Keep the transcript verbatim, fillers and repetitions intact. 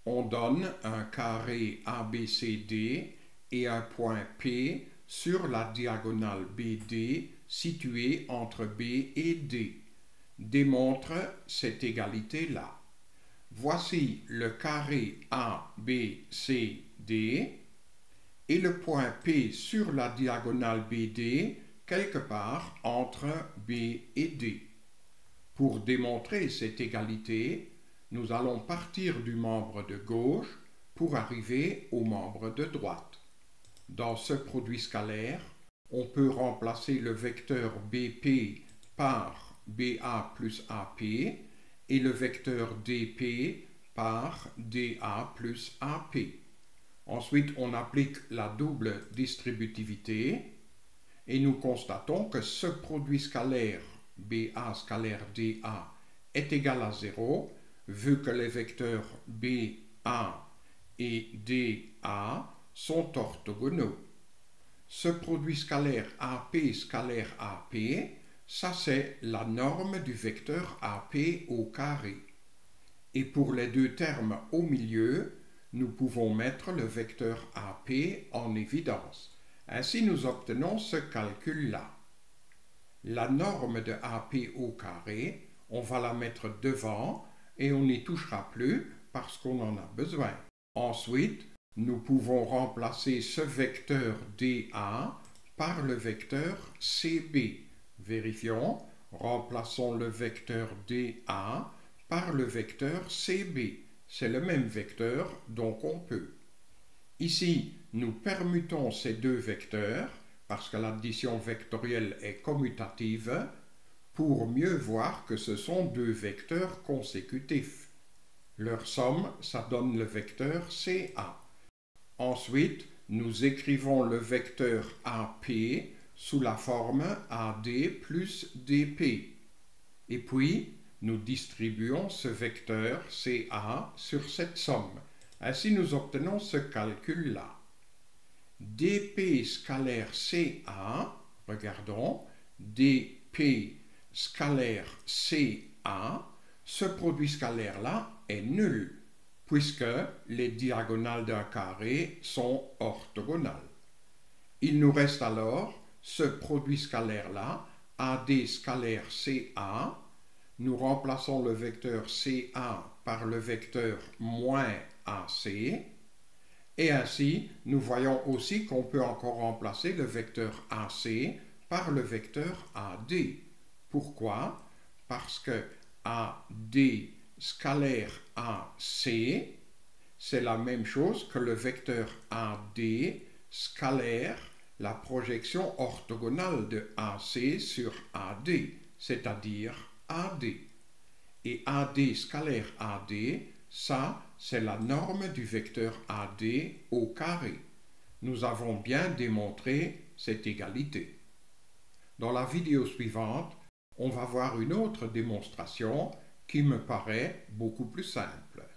On donne un carré A B C D et un point P sur la diagonale B D située entre B et D. Démontre cette égalité-là. Voici le carré A B C D et le point P sur la diagonale B D quelque part entre B et D. Pour démontrer cette égalité, nous allons partir du membre de gauche pour arriver au membre de droite. Dans ce produit scalaire, on peut remplacer le vecteur B P par B A plus A P et le vecteur D P par D A plus A P. Ensuite, on applique la double distributivité et nous constatons que ce produit scalaire B A scalaire D A est égal à zéro vu que les vecteurs B A et D A sont orthogonaux. Ce produit scalaire A P scalaire A P, ça c'est la norme du vecteur A P au carré. Et pour les deux termes au milieu, nous pouvons mettre le vecteur A P en évidence. Ainsi, nous obtenons ce calcul-là. La norme de A P au carré, on va la mettre devant et on n'y touchera plus parce qu'on en a besoin. Ensuite, nous pouvons remplacer ce vecteur D A par le vecteur C B. Vérifions, remplaçons le vecteur D A par le vecteur C B. C'est le même vecteur, donc on peut. Ici, nous permutons ces deux vecteurs, parce que l'addition vectorielle est commutative, pour mieux voir que ce sont deux vecteurs consécutifs. Leur somme, ça donne le vecteur C A. Ensuite, nous écrivons le vecteur A P sous la forme A D plus D P. Et puis, nous distribuons ce vecteur C A sur cette somme. Ainsi, nous obtenons ce calcul-là. D P scalaire C A, regardons, D P scalaire C A, ce produit scalaire-là est nul, puisque les diagonales d'un carré sont orthogonales. Il nous reste alors ce produit scalaire-là, A D scalaire C A. Nous remplaçons le vecteur C A par le vecteur moins A C. Et ainsi, nous voyons aussi qu'on peut encore remplacer le vecteur A C par le vecteur A D. Pourquoi? Parce que A D scalaire A C, c'est la même chose que le vecteur A D scalaire la projection orthogonale de A C sur A D, c'est-à-dire A D. Et A D scalaire A D, ça, c'est la norme du vecteur A D au carré. Nous avons bien démontré cette égalité. Dans la vidéo suivante, on va voir une autre démonstration qui me paraît beaucoup plus simple.